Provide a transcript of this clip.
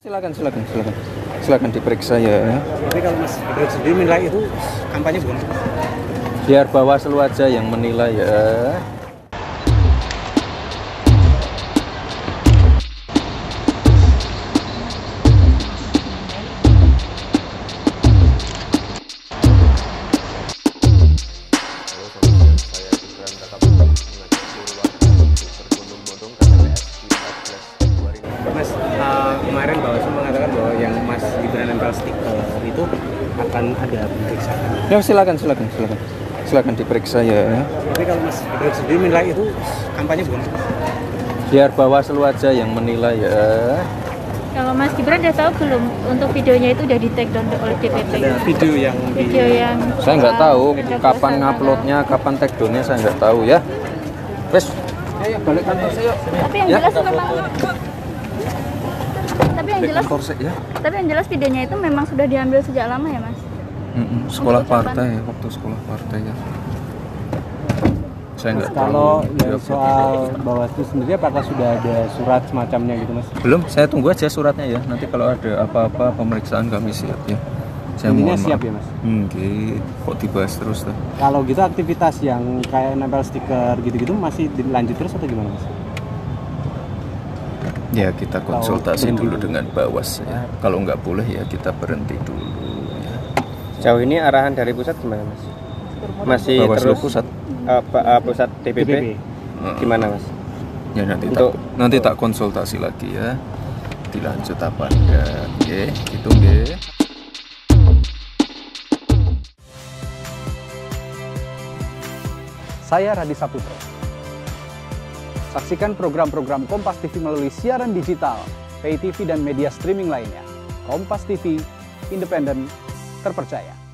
Silakan diperiksa ya. Tapi kalau Mas Gibran sendiri menilai itu kampanye bukan? Biar Bawaslu aja yang menilai ya. Mas, kemarin Bawaslu mengatakan bahwa yang Mas Gibran nempel stiker itu akan ada pemeriksaan. Ya silakan diperiksa ya. Tapi kalau Mas Gibran sendiri menilai itu kampanye bukan? Biar Bawaslu aja yang menilai ya. Kalau Mas Gibran udah tahu belum untuk videonya itu udah di take down oleh DPP? Ada video yang Saya nggak tahu kapan nguploadnya, kapan take downnya, saya nggak tahu ya. Wes, ayo balik kantor saya. Tapi yang jelas memang. Tapi yang jelas videonya itu memang sudah diambil sejak lama ya, Mas? Sekolah partai, waktu sekolah partai ya. Saya nggak tahu. Kalau yang soal Bawaslu sendiri apakah sudah ada surat semacamnya gitu, Mas? Belum, saya tunggu aja suratnya ya. Nanti kalau ada apa-apa pemeriksaan kami siap ya. Saya Intinya mohon siap maaf. ya, Mas? Kok dibahas terus tuh? Kalau gitu aktivitas yang kayak nempel stiker gitu-gitu masih dilanjut terus atau gimana, Mas? Ya kita konsultasi dulu berhenti. dengan Bawas ya. Kalau nggak boleh ya kita berhenti dulu ya. Sejauh ini arahan dari pusat gimana, Mas? Masih Bawaslu terus pusat. pusat DPP gimana, Mas? Ya nanti Untuk- nanti tak konsultasi lagi ya. Dilanjut apa enggak? Nggih, gitu nggih. Saya Radi Saputro. Saksikan program-program Kompas TV melalui siaran digital, pay TV dan media streaming lainnya. Kompas TV, independen, terpercaya.